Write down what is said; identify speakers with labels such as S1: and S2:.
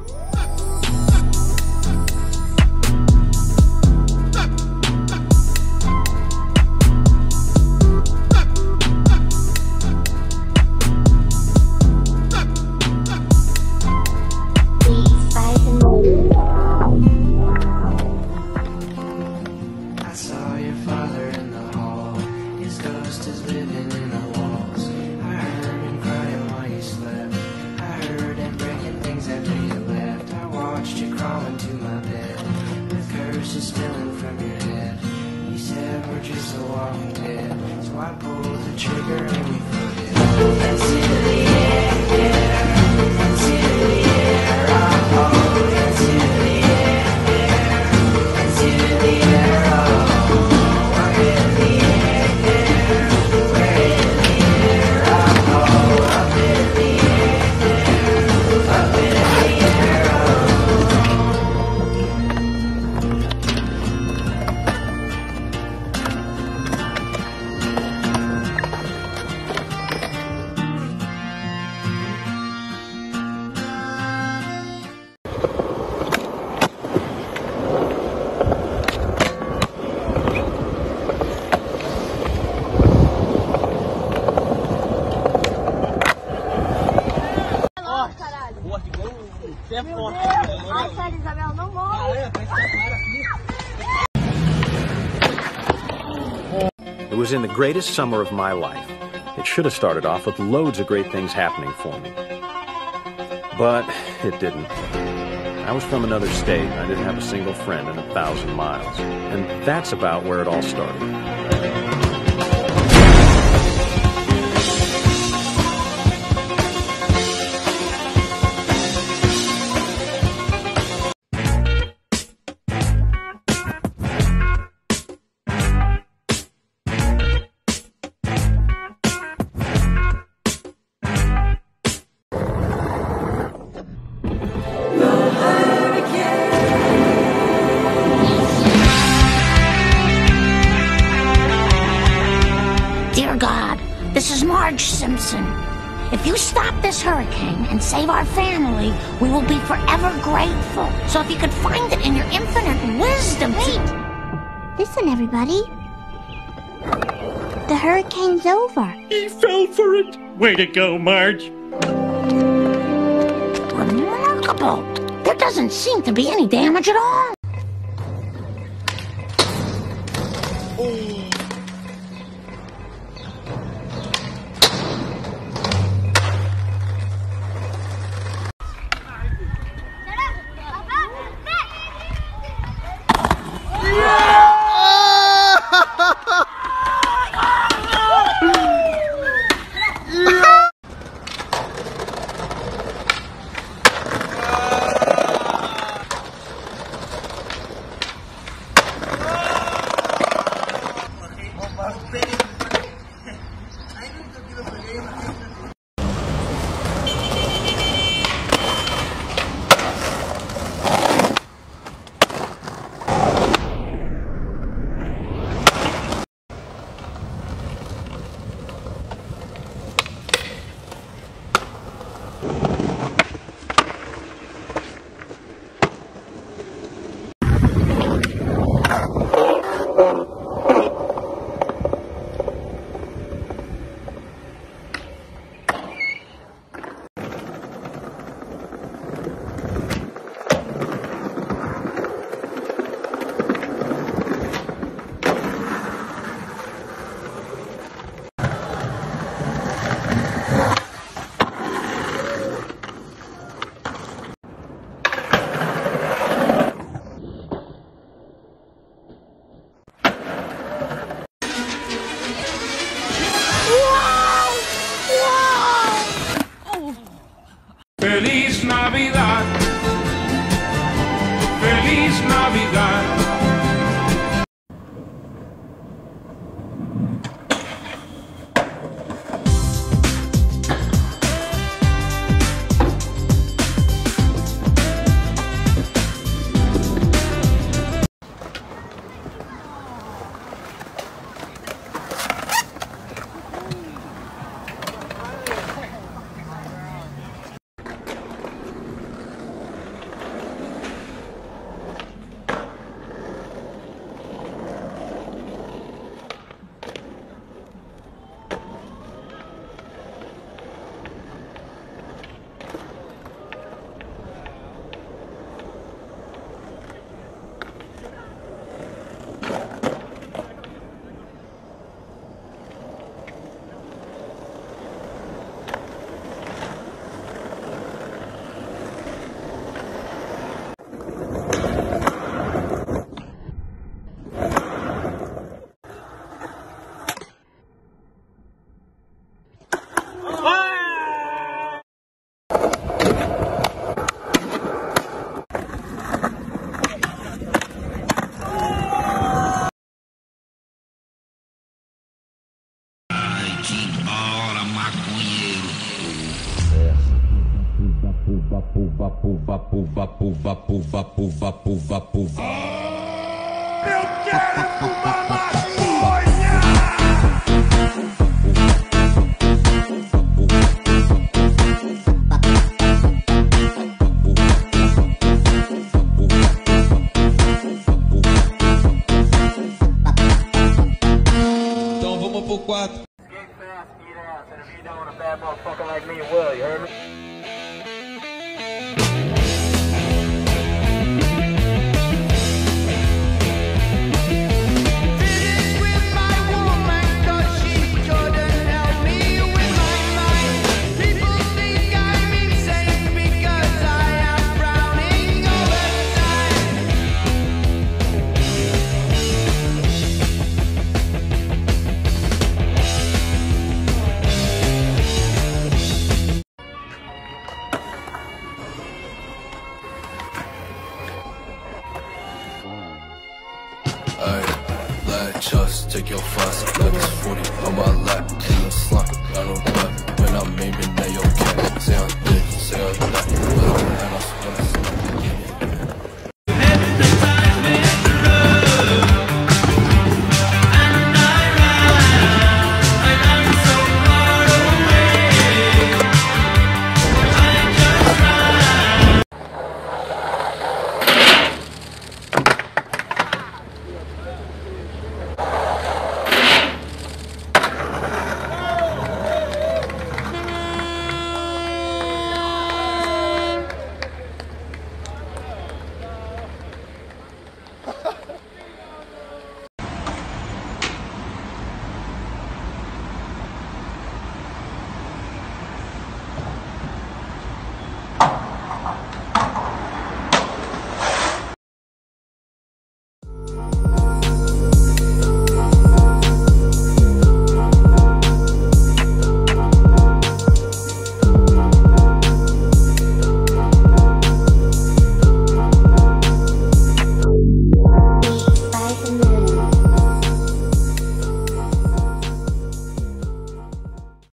S1: It was in the greatest summer of my life. It should have started off with loads of great things happening for me. But it didn't. I was from another state, and I didn't have a single friend in 1,000 miles. And that's about where it all started.
S2: Dear God, this is Marge Simpson. If you stop this hurricane and save our family, we will be forever grateful. So if you could find it in your infinite wisdom...
S3: Wait! Listen, everybody. The hurricane's over.
S4: He fell for it. Way to go, Marge.
S2: Remarkable. There doesn't seem to be any damage at all.
S5: vapo, vapo, vapo, vapo, vapo, vapo.
S6: Eu quero fumar maconha!
S5: Então vamos pro 4.
S7: Just take your fast, like it's 40 on my lap. In the slump, I know that when I'm aiming, they okay. Say I'm this, say I'm that.